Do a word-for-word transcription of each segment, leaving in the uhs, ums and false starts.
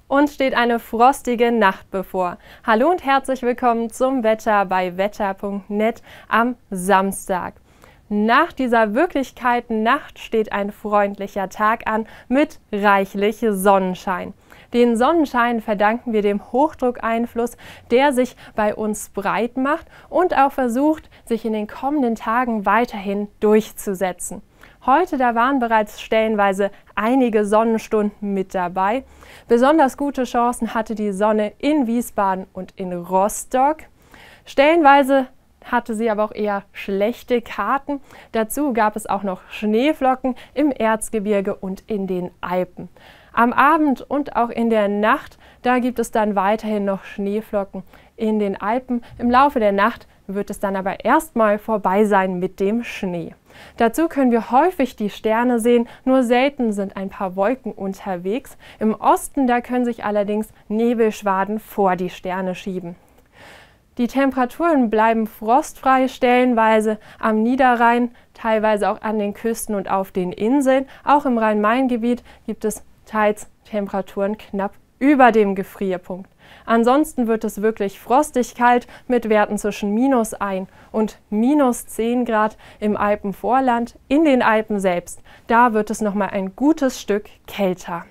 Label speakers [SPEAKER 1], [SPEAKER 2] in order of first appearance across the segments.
[SPEAKER 1] Uns steht eine frostige Nacht bevor. Hallo und herzlich willkommen zum Wetter bei wetter punkt net am Samstag. Nach dieser Wirklichkeiten-Nacht steht ein freundlicher Tag an mit reichlich Sonnenschein. Den Sonnenschein verdanken wir dem Hochdruckeinfluss, der sich bei uns breit macht und auch versucht, sich in den kommenden Tagen weiterhin durchzusetzen. Heute, da waren bereits stellenweise einige Sonnenstunden mit dabei. Besonders gute Chancen hatte die Sonne in Wiesbaden und in Rostock. Stellenweise hatte sie aber auch eher schlechte Karten. Dazu gab es auch noch Schneeflocken im Erzgebirge und in den Alpen. Am Abend und auch in der Nacht, da gibt es dann weiterhin noch Schneeflocken in den Alpen. Im Laufe der Nacht wird es dann aber erstmal vorbei sein mit dem Schnee. Dazu können wir häufig die Sterne sehen, nur selten sind ein paar Wolken unterwegs. Im Osten, da können sich allerdings Nebelschwaden vor die Sterne schieben. Die Temperaturen bleiben frostfrei, stellenweise am Niederrhein, teilweise auch an den Küsten und auf den Inseln. Auch im Rhein-Main-Gebiet gibt es teils Temperaturen knapp über dem Gefrierpunkt. Ansonsten wird es wirklich frostig kalt mit Werten zwischen minus ein und minus zehn Grad im Alpenvorland. In den Alpen selbst, da wird es noch mal ein gutes Stück kälter.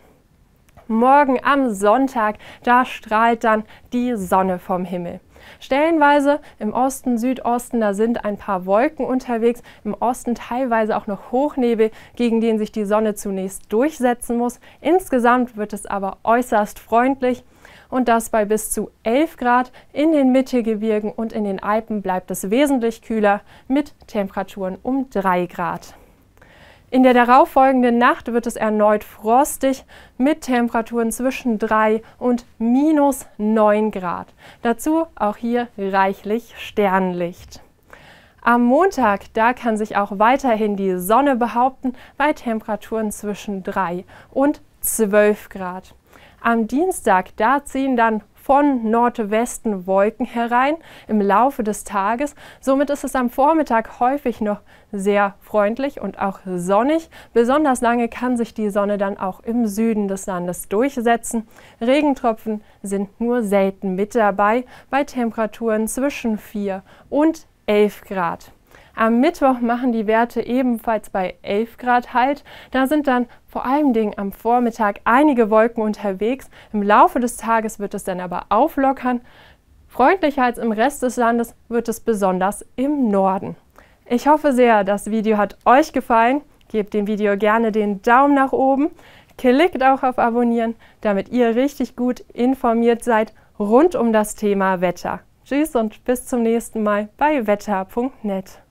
[SPEAKER 1] Morgen am Sonntag, da strahlt dann die Sonne vom Himmel. Stellenweise im Osten, Südosten, da sind ein paar Wolken unterwegs, im Osten teilweise auch noch Hochnebel, gegen den sich die Sonne zunächst durchsetzen muss. Insgesamt wird es aber äußerst freundlich und das bei bis zu elf Grad. In den Mittelgebirgen und in den Alpen bleibt es wesentlich kühler mit Temperaturen um drei Grad. In der darauffolgenden Nacht wird es erneut frostig mit Temperaturen zwischen drei und minus neun Grad. Dazu auch hier reichlich Sternlicht. Am Montag, da kann sich auch weiterhin die Sonne behaupten bei Temperaturen zwischen drei und zwölf Grad. Am Dienstag, da ziehen dann von Nordwesten Wolken herein im Laufe des Tages. Somit ist es am Vormittag häufig noch sehr freundlich und auch sonnig. Besonders lange kann sich die Sonne dann auch im Süden des Landes durchsetzen. Regentropfen sind nur selten mit dabei bei Temperaturen zwischen vier und elf Grad. Am Mittwoch machen die Werte ebenfalls bei elf Grad Halt. Da sind dann vor allem Dingen am Vormittag einige Wolken unterwegs. Im Laufe des Tages wird es dann aber auflockern. Freundlicher als im Rest des Landes wird es besonders im Norden. Ich hoffe sehr, das Video hat euch gefallen. Gebt dem Video gerne den Daumen nach oben. Klickt auch auf Abonnieren, damit ihr richtig gut informiert seid rund um das Thema Wetter. Tschüss und bis zum nächsten Mal bei wetter punkt net.